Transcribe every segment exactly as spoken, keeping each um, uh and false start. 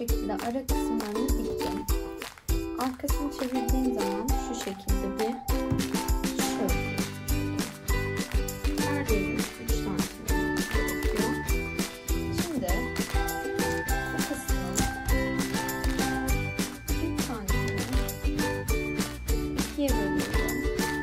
şekilde ara kısımlarını diktim. Arkasını çevirdiğim zaman şu şekilde bir şöyle. Neredeymiş? üç santim gerekiyor. Şimdi bu kısmı üç santimi ikiye bölüyorum.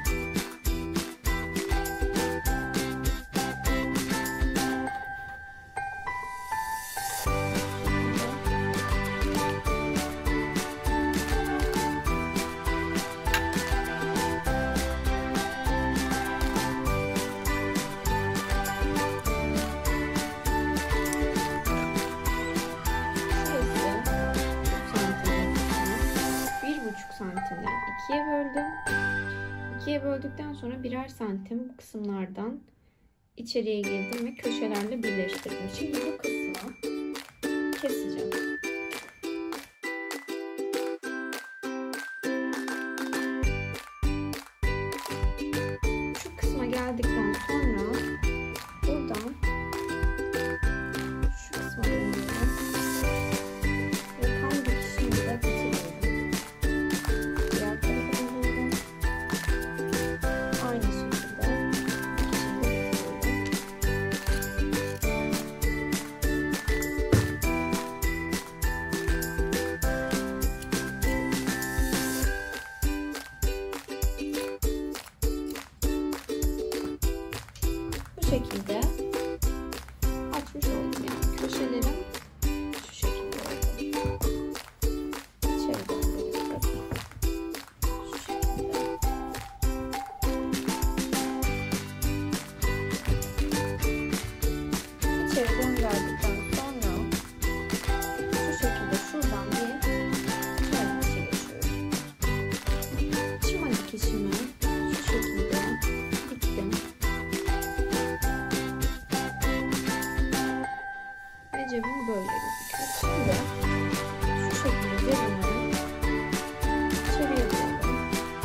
Santimden ikiye böldüm. ikiye böldükten sonra birer santim bu kısımlardan içeriye girdim ve köşelerle birleştirdim. Şimdi bu kısmı keseceğim. Şu kısma geldikten sonra buradan şu kısma dönüyorum ve tam dikişini de bitiriyorum. Bu şekilde açmış oldum, yani köşelerim şu şekilde oldu. İçeri döndürüyoruz. Şu şekilde. İçeri döndürdükten sonra şu şekilde şuradan bir çimen dikişi geçiyorum. Çimen dikişimi şu şekilde diktim. Cebim böyle gözüküyor. Şimdi şu şekilde cebimi içeriye doğru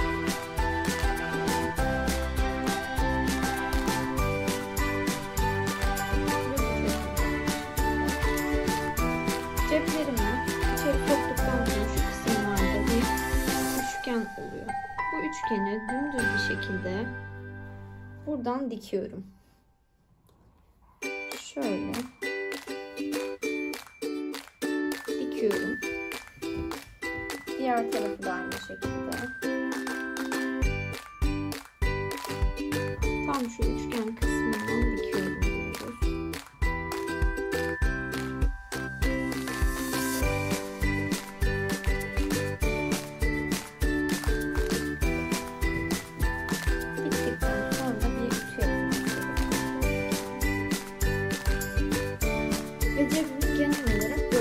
ceplerimi içeri soktuktan sonra şu kısımlarda bir üçgen oluyor. Bu üçgeni dümdüz bir şekilde buradan dikiyorum. Şöyle dikiyorum. Diğer tarafı da aynı şekilde. Tam şu üçgen kısmından dikiyorum. Bittikten sonra bir ütü yapıyorum. Ve cebimiz genel olarak